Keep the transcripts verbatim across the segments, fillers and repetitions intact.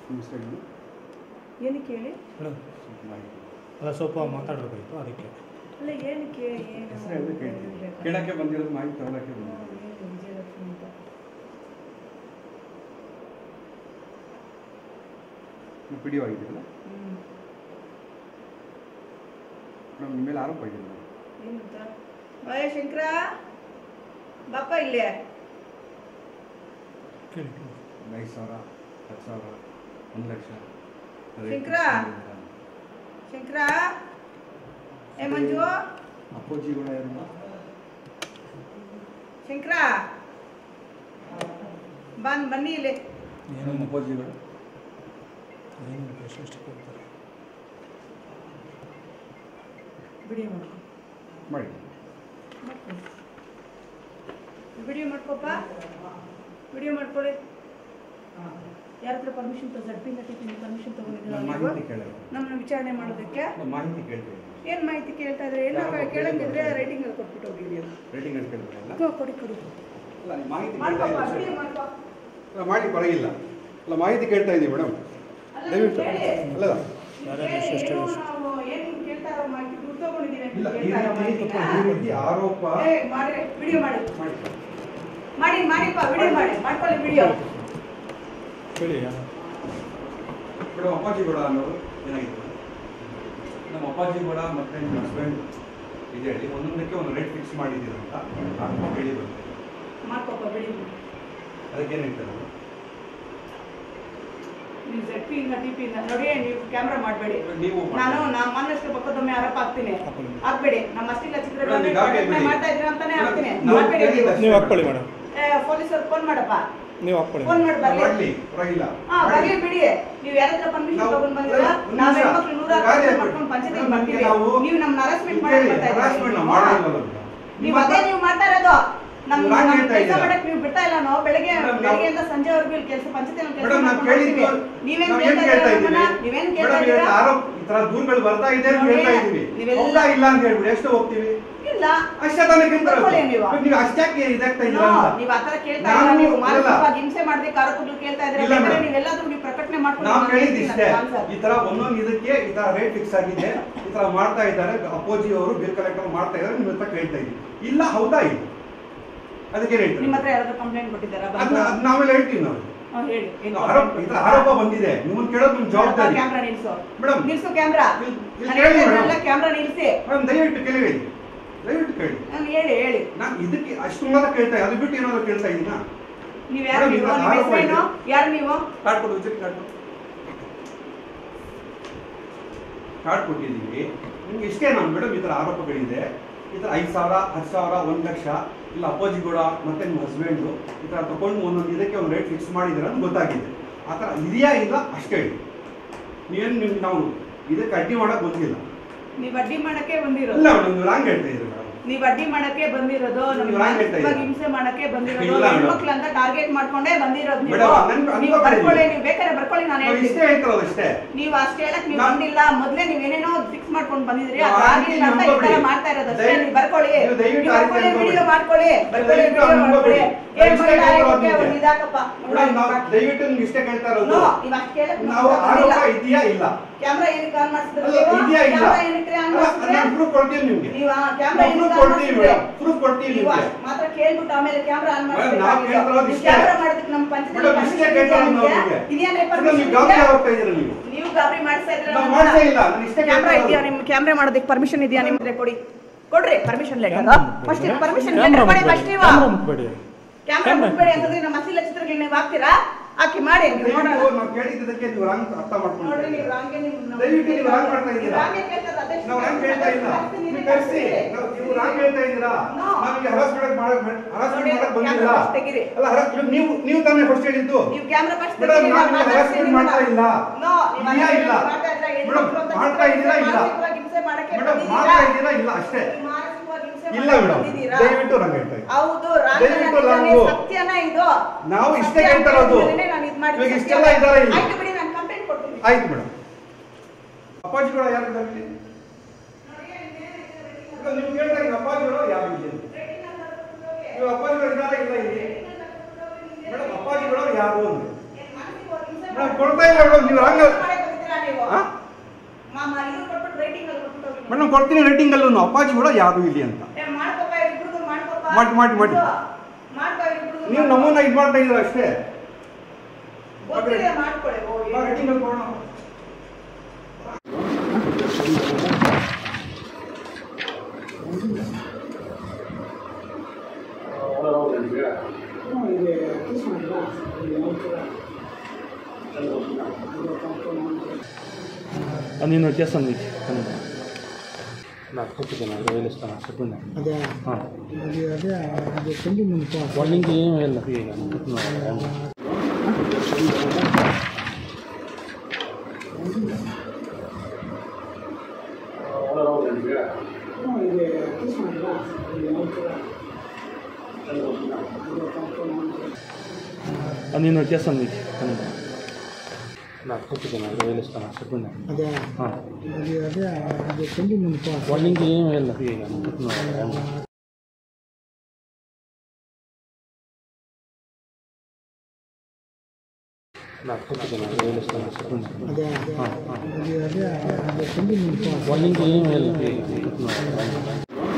ಏನಕ್ಕೆ ಹೇಳಿ ಅಲ್ಲ ಸ್ವಲ್ಪ ಮಾತಾಡಬೇಕಾಗಿತ್ತು ಅದಕ್ಕೆ ಅಲ್ಲ ಏನಕ್ಕೆ ಕೇಳಕ್ಕೆ ಬಂದಿರೋದು ಮಾಹಿತಿ ತಗೊಳ್ಳೋಕ್ಕೆ ಬಂದಿರೋದು ಪಿ ಡಿ ಒ ಆಗಿದ್ದೀರಲ್ಲ ನಮ್ಮ ನಿಮ್ಮ ಮೇಲೆ ಆರೋಪ ಆಗಿಲ್ಲ ಏನಂತ ಅಯ್ಯ ಶಂಕರ ಬಾಪ ಇಲ್ಲೇ ಐದು ಸಾವಿರ ಹತ್ತು ಸಾವಿರ ಒಂದು ಲಕ್ಷ ಶಂಕರ ಶಂಕರ ಏ ಮಂಜು ಅಪ್ಪೋಜಿಗಳು ಯಾರು ಶಂಕರ ಬಂದ್ ಬನ್ನಿ ಇಲ್ಲಿ ಏನು ಅಪ್ಪೋಜಿಗಳು ವಿಡಿಯೋ ಮಾಡ್ಕೊ ಮಾಡಿ ವಿಡಿಯೋ ಮಾಡ್ಕೊಪ್ಪ ವಿಡಿಯೋ ಮಾಡ್ಕೊಳ್ಳಿ ಯಾರ ಹತ್ರ ಪರ್ಮಿಷನ್ ಜಡ್ಪಿ ಟಿಪಿ ಪರ್ಮಿಷನ್ ತಗೊಂಡಿದ್ದೀರಾ ನಮ್ಮನ್ನ ವಿಚಾರಣೆ ಮಾಡೋದಕ್ಕೆ ಮಾಹಿತಿ ಕೇಳ್ತೀವಿ ಏನು ಮಾಹಿತಿ ಕೇಳ್ತಾ ಇದ್ರೆ ಏನೋ ಕೇಳಂಗಿದ್ರೆ ರೈಟಿಂಗ್ ಅಲ್ಲಿ ಕೊಟ್ಬಿಟ್ಟು ಹೋಗಿದ್ದೀವಿ ರೇಟಿಂಗ್ ಅಲ್ಲಿ ಕೇಳ್ತೀರಲ್ಲ ಕೊಡಿ ಕೊಡಿ ಅಲ್ಲ ಮಾಹಿತಿ ಮಾಡ್ಕೊಪ್ಪ ವಿಡಿಯೋ ಮಾಡ್ಕೊ ಮಾಡಿ ಪರವಾಗಿಲ್ಲ ಅಲ್ಲ ಮಾಹಿತಿ ಕೇಳ್ತಾ ಇದ್ದೀವಿ ಮೇಡಮ್ ದಯವಿಟ್ಟು ಅಲ್ಲ ಏನು ಕೇಳ್ತಾ ಇರೋ ಮಾಹಿತಿ ದುಡ್ಡು ತಗೊಂಡಿದ್ದೀವಿ ಇಲ್ಲ ಈ ರೀತಿ ಆರೋಪ ಮಾಡಿ ವಿಡಿಯೋ ಮಾಡಿ ಮಾಡಿ ಮಾಡಿಪ್ಪ ವಿಡಿಯೋ ಮಾಡಿ ಮಾಡ್ಕೊಳ್ಳಿ ವಿಡಿಯೋ ಹೇಳಿ ಮೇಡಮ್ ಅಪ್ಪಾಜಿಗೌಡ ಅನ್ನೋರು ಏನಾಗಿದೆ ನಮ್ಮ ಅಪ್ಪಾಜಿಗೌಡ ಮತ್ತು ನಿಮ್ಮ ಹಸ್ಬೆಂಡ್ ಇದು ಹೇಳಿ ಒಂದೊಂದಕ್ಕೆ ಒಂದು ರೇಟ್ ಫಿಕ್ಸ್ ಮಾಡಿದ್ದೀರ ಅಂತ ಆರೋಪ ಕೇಳಿ ಬರುತ್ತೆ ಮಾಡ್ಕೊಪ್ಪ ವಿಡಿಯೋ ಅದಕ್ಕೇನು ಹೇಳ್ತಾರೆ ನೀವು ಜೆಡ್ ಪಿ ಇಂದ ಟಿ ಪಿ ಇಂದ ನೋಡಿ ನೀವು ಕ್ಯಾಮ್ರಾ ಮಾಡಬೇಡಿ ನೀವು ನಾನು ನಮ್ಮ ಮನಸ್ಸು ಬಕ್ಕದೊಮ್ಮೆ ಆರೋಪ ಹಾಕ್ತೀನಿ ಹಾಕ್ಬೇಡಿ ನಮ್ಮ ಅಷ್ಟಿಲ್ಲ ಚಿತ್ರದಲ್ಲಿ ಮಾಡ್ತಾ ಇದ್ರೆ ಅಂತಾನೆ ಹಾಕ್ತೀನಿ ಮಾಡಬೇಡಿ ನೀವು ಹಾಕೊಳ್ಳಿ ಮೇಡಮ್ ಪೊಲೀಸರು ಫೋನ್ ಮಾಡಪ್ಪ ನೀವು ಹಾಕೊಳ್ಳಿ ಫೋನ್ ಮಾಡಿ ಬರ್ಲಿ ಪರವಾಗಿಲ್ಲ ಹಾ ಬರ್ಲಿ ಬಿಡಿ ನೀವು ಯಾರ ಹತ್ರ ಪರ್ಮಿಷನ್ ತಗೊಂಡ್ ಬಂದಿಲ್ಲ ನಾವು ಹೆಣ್ಮಕ್ಳು ನೂರಾರು ಮಾಡ್ಕೊಂಡು ಪಂಚಾಯತ್ ಮಾಡ್ತೀವಿ ನೀವು ನಮ್ಮ ಹರಾಸ್ಮೆಂಟ್ ಮಾಡಕ್ ನೀವು ಅದೇ ನೀವು ಮಾಡ್ತಾ ಇರೋದು ನಮ್ಮ ಕೆಲಸ ಮಾಡಕ್ ನೀವು ಬಿಡ್ತಾ ಇಲ್ಲ ನಾವು ಬೆಳಗ್ಗೆ ಬೆಳಗ್ಗೆಯಿಂದ ಸಂಜೆವರೆಗೂ ಇಲ್ಲಿ ಕೆಲಸ ಪಂಚಾಯತ್ ಕೆಲಸ ಮಾಡ್ತೀವಿ ನೀವೇನ್ ಕೇಳ್ತಾ ಇದ್ದೀರಾ ನೀವೇನ್ ಕೇಳ್ತಾ ಇದ್ದೀರಾ ಈ ತರ ದೂರುಗಳು ಬರ್ತಾ ಇದೆ ಅಂತ ಹೇಳ್ತಾ ಇದೀವಿ ಹೌದಾ ಇಲ್ಲ ಅಂತ ಹೇಳ್ಬಿಡಿ ಎಷ್ಟು ಹೋಗ್ತೀವಿ ಇಲ್ಲ ಅಷ್ಟೇ ತಾನೇ ಕೇಳ್ತಾರೆ ನೀವು ಅಷ್ಟಕ್ಕೆ ಇದಾಗ್ತಾ ಇದ್ದೀರಾ ಅಂತ ನೀವು ಆತರ ಕೇಳ್ತಾ ಇಲ್ಲ ನೀವು ಮಾನಸಿಕವಾಗಿ ಹಿಂಸೆ ಮಾಡದೆ ಕಾರಕುಗಳು ಕೇಳ್ತಾ ಇದ್ರೆ ನೀವೆಲ್ಲದೂ ನೀವು ಪ್ರಕಟಣೆ ಮಾಡ್ಕೊಂಡು ನಾವು ಹೇಳಿದ್ದು ಇಷ್ಟೇ ಈ ತರ ಒಂದೊಂದು ಇದಕ್ಕೆ ಈ ತರ ರೇಟ್ ಫಿಕ್ಸ್ ಆಗಿದೆ ಈ ತರ ಮಾಡ್ತಾ ಇದ್ದಾರೆ ಅಪೋಜಿ ಅವರು ಬಿಲ್ ಕಲೆಕ್ಟರ್ ಮಾಡ್ತಾ ಇದ್ದಾರೆ ನಿಮ್ಮ ಹತ್ರ ಕೇಳ್ತಾ ಇದ್ದೀವಿ ಇಲ್ಲ ಹೌದಾ ಇಲ್ಲ ಅದಕ್ಕೆ ಹೇಳ್ತೀವಿ ನಿಮ್ಮ ಹತ್ರ ಯಾರಾದ್ರೂ ಕಂಪ್ಲೇಂಟ್ ಕೊಟ್ಟಿದ್ದಾರಾ ಅದನ್ನ ನಾವೆಲ್ಲ ಹೇಳ್ತೀವಿ ನಾವು ಹೇಳಿ ಆರೋಪ ಬಂದಿದೆ ನಿಮ್ಮನ್ನ ಕೇಳೋದು ನಿಮ್ ಜವಾಬ್ದಾರಿ ಕ್ಯಾಮ್ರಾ ನಿಲ್ಸು ಮೇಡಮ್ ನಿಲ್ಸು ಕ್ಯಾಮ್ರಾ ಕ್ಯಾಮ್ರಾ ನಿಲ್ಸಿ ಮೇಡಮ್ ದಯವಿಟ್ಟು ಕೇಳಿ ಹೇಳಿ ದಯವಿಟ್ಟು ಕೇಳಿ ನಾನು ಹೇಳಿ ಹೇಳಿ ನಾನು ಇದಕ್ಕೆ ಅಷ್ಟು ಮಾತ್ರ ಕೇಳ್ತಾ ಅದು ಬಿಟ್ಟು ಏನಾದ್ರು ಕೇಳ್ತಾ ಇದ್ದೀನಾ ನೀವು ಯಾರು ನೀವು ನಿಮ್ಮ ಹೆಸರೇನು ಯಾರು ನೀವು ಕಾರ್ಡ್ ಕೊಡು ವಿಸಿಟ್ ಕಾರ್ಡ್ ಕಾರ್ಡ್ ಕೊಟ್ಟಿದ್ದೀವಿ ನಿಮ್ಗೆ ಇಷ್ಟೇ ನಾನು ಮೇಡಮ್ ಈ ಥರ ಆರೋಪಗಳಿದೆ ಈ ಥರ ಐದು ಸಾವಿರ ಹತ್ತು ಸಾವಿರ ಒಂದು ಲಕ್ಷ ಇಲ್ಲ ಅಪ್ಪಾಜಿಗೌಡ ಮತ್ತೆ ನಿಮ್ಮ ಹಸ್ಬೆಂಡು ಈ ಥರ ತಗೊಂಡು ಒಂದೊಂದು ಇದಕ್ಕೆ ಒಂದು ರೇಟ್ ಫಿಕ್ಸ್ ಮಾಡಿದ್ದೀರ ಅಂತ ಗೊತ್ತಾಗಿದೆ ಆ ಥರ ಇದೆಯಾ ಇಲ್ಲ ಅಷ್ಟೇ ಹೇಳಿ ನೀವೇನು ನಿಮ್ಗೆ ನಾವು ಇದಕ್ಕೆ ಅಡ್ಡಿ ಮಾಡೋಕೆ ಗೊತ್ತಿಲ್ಲ ನೀವು ಅಡ್ಡಿ ಮಾಡಕ್ಕೆ ಬಂದಿರೋದು ಇಲ್ಲ ಮೇಡಮ್ ನೀವು ರಾಂಗ್ ಹೇಳ್ತಾ ಇದ್ದೀರಿ ಮೇಡಮ್ ನೀವು ಅಡ್ಡಿ ಮಾಡಕ್ಕೆ ಬಂದಿರೋದು ಹಿಂಸೆ ಮಾಡಕ್ಕೆ ಬಂದಿರೋದು ಹೆಣ್ಮಕ್ಳು ಅಂತ ಟಾರ್ಗೆಟ್ ಮಾಡ್ಕೊಂಡೇ ಬಂದಿರೋದು ನೀವು ಬರ್ಕೊಳ್ಳಿ ನೀವು ಬೇಕಾದ್ರೆ ಬರ್ಕೊಳ್ಳಿ ನಾನು ಹೇಳ್ತೀನಿ ನೀವು ಅಷ್ಟೇ ಹೇಳಕ್ ನೀವು ಬಂದಿಲ್ಲ ಮೊದ್ಲೇ ನೀವೇನೇನೋ ಫಿಕ್ಸ್ ಮಾಡ್ಕೊಂಡು ಬಂದಿದ್ರಿ ಅದಾಗಿಲ್ಲ ಅಂತ ಈ ತರ ಮಾಡ್ತಾ ಇರೋದು ಅಷ್ಟೇ ನೀವು ಬರ್ಕೊಳ್ಳಿ ವಿಡಿಯೋ ಮಾಡ್ಕೊಳ್ಳಿ ಬರ್ಕೊಳ್ಳಿ ವಿಡಿಯೋ ಮಾಡ್ಕೊಳ್ಳಿ ಏನ್ ಮಾಡಿ ಒಂದು ಇದಾಕಪ್ಪ ದಯವಿಟ್ಟು ನಿಮ್ಗೆ ಇಷ್ಟೇ ಕೇಳ್ತಾ ಇರೋದು ನೀವು ಅಷ್ಟು ಕೇಳಕ್ ನಾವು ಆರೋಪ ಇದೆಯಾ ಇಲ್ಲ ಕ್ಯಾಮ್ರಾ ಏನಕ್ಕೆ ಆನ್ ಮಾಡಿಸಿದ್ರೆ ಇದೆಯಾ ಇಲ್ಲ ಕ್ಯಾಮ್ರಾ ಏನಕ್ಕೆ ಆನ್ ಮಾಡಿಸಿದ್ರೆ ಪ್ರೂಫ್ ಕೊಡ್ತೀವಿ ನಿಮ್ಗೆ ನೀವು ಕ್ಯಾಮ್ರಾ ಏನಕ್ಕೆ ಕೊಡ್ತೀವಿ ಮೇಡಮ್ ಪ್ರೂಫ್ ಕೊಡ್ತೀವಿ ನೀವು ನಿಮ್ಗೆ ಮಾತ್ರ ಕೇಳ್ಬಿಟ್ಟು ಆಮೇಲೆ ಕ್ಯಾಮ್ರಾ ಆನ್ ನಾವು ಕೇಳ್ತಿರೋದು ಇಷ್ಟೇ ಕ್ಯಾಮ್ರಾ ಮಾಡೋದಕ್ಕೆ ನಮ್ಮ ಮೇಡಮ್ ಇಷ್ಟೇ ಕೇಳ್ತಿರೋದು ನಾವು ನಿಮಗೆ ಇದೇನೇ ನೀವು ಗಾಬರಿ ಆಗ್ತಾ ಇದ್ದೀರಾ ನೀವು ನೀವು ಗಾಬರಿ ಮಾಡ್ತಾ ಇದ್ದೀರಾ ನಾವು ಮಾಡ್ತಾ ಇಲ್ಲ ನಾನು ಇಷ್ಟೇ ಕ್ಯಾಮ್ರಾ ಇದೆಯಾ ನಿಮ್ಮ ಕ್ಯಾಮ್ರಾ ಮಾಡೋದಕ್ಕೆ ಪರ್ಮಿಷನ್ ಇದೆಯಾ ನಿಮ್ಗೆ ಕೊಡಿ ಕೊಡ್ರಿ permission letter first permission letter ಕೊಡಿ ಫಸ್ಟ್ ನೀವು ಕ್ಯಾಮ್ರಾ ಮುಟ್ಬೇಡಿ ಅಂತಂದ್ರೆ ನಮ್ಮ ಅಸಲಿನ ಚಿತ್ರಗಳು ನೀವು ಹಾಕ್ತೀರಾ ಹಾಕಿ ಮಾಡಿ ನಾವು ಕೇಳಿದ್ದಕ್ಕೆ ನೀವು ರಾಂಗ್ ಅರ್ಥ ಮಾಡ್ಕೊಂಡು ನೋಡ್ರಿ ನೀವು ರಾಂಗ್ ದಯವಿಟ್ಟು ನೀವು ರಾಂಗ್ ಮಾಡ್ತಾ ಇದ್ದೀರಾ ರಾಂಗ್ ಕೇಳ್ತದ ಅದಕ್ಕೆ ನಾವು ರಾಂಗ್ ಹೇಳ್ತಾ ಇಲ್ಲ ನೀವು ಕರೆಸಿ ನೀವು ರಾಂಗ್ ಹೇಳ್ತಾ ಇದ್ದೀರಾ ನಮಗೆ ಹರಾಸ್ಮೆಂಟ್ ಮಾಡಕ್ ಹರಾಸ್ಮೆಂಟ್ ಮಾಡಕ್ ಬಂದಿಲ್ಲ ಅಲ್ಲ ಹರಾಸ್ಮೆಂಟ್ ನೀವು ನೀವು ತಾನೇ ಫಸ್ಟ್ ಹೇಳಿದ್ದು ನೀವು ಕ್ಯಾಮ್ರಾ ಫಸ್ಟ್ ಮೇಡಮ್ ನಾನು ಹರಾಸ್ಮೆಂಟ್ ಮಾಡ್ತಾ ಇಲ್ಲ ನೋ ಇಲ್ಲ ಇಲ್ಲ ಮೇಡಮ್ ಮಾಡ್ತಾ ಇದ್ದೀರಾ ಇಲ್ಲ ಮೇಡಮ್ ಮಾಡ್ತಾ ಇದ್ದೀರಾ ಇಲ್ಲ ಅಷ್ಟೇ ಇಲ್ಲ ಮೇಡಮ್ ದಯವಿಟ್ಟು ರಾಂಗ್ ಹೇಳ್ತಾ ಇದ್ದೀರಾ ಹೌದು ರಾಂಗ್ ಸತ್ಯನ ಇದು ನಾವು ಇಷ್ಟೇ ಹೇಳ್ತಾ ಇರೋದು ಇವಾಗ ಇಷ್ಟೆಲ್ಲ ಇದ್ದಾರೆ ಇಲ್ಲಿ ಆಯ್ತು ಬಿಡಿ ನಾನು ಕಂಪ್ಲೇಂಟ್ ಕೊಡ್ತೀನಿ ಆಯ್ತು ಮೇಡಮ್ ಅಪ್ಪಾಜಿಗಳು ಯಾರು ಇದ್ದಾರೆ ನೀವು ಕೇಳ್ತಾ ಇದ್ದೀರಾ ಅಪ್ಪಾಜಿಗಳು ಯಾರು ಇಲ್ಲಿ ನೀವು ಅಪ್ಪಾಜಿಗಳು ಇದ್ದಾರೆ ಇಲ್ಲ ಇಲ್ಲಿ ಮೇಡಮ್ ಅಪ್ಪಾಜಿಗಳು ಯಾರು ಅಂದ್ರೆ ಮೇಡಮ್ ಕೊಡ್ತಾ ಇಲ್ಲ ಮೇಡಮ್ ಕೊಡ್ತೀನಿ ರೇಟಿಂಗಲ್ಲೂ ಅಪ್ಪಾಜಿ ಕೂಡ ಯಾರು ಇಲ್ಲಿ ಅಂತ ಮಾಡಿ ಮಾಡಿ ಮಾಡಿ ನೀವು ನಮ್ಮನ್ನ ಇದು ಮಾಡ್ತಾ ಇದ್ದೀರ ಅಷ್ಟೇ ರೇಟಿಂಗಲ್ಲಿ ಕೊಡೋಣ. ನೀನು చేస్తాను నాకు కొట్టుకున్నా వేలు ఇస్తాను చెప్పండి అదే అది అదే అది కొంచెం వాళ్ళకి ఏం వెళ్ళదు నేను చేస్తాను నాకు కొట్టుకున్నా వేలు ఇస్తాను చెప్పండి అదే అది అదే అది కొంచెం వాళ్ళకి ఏం వెళ్ళదు నాకు కొట్టుకున్నా వేలు ఇస్తాను చెప్పండి అదే అది అదే అది కొంచెం వాళ్ళకి ఏం వెళ్ళదు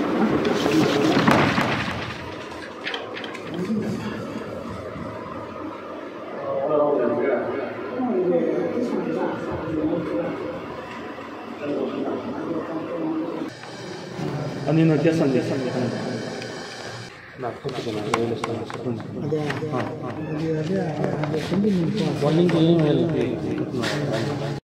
నేను చేస్తాను చేస్తాను నాకు కొట్టుకున్నా వేలు ఇస్తాను చెప్పండి అదే అది అదే అది కొంచెం వాళ్ళకి ఏం వెళ్ళదు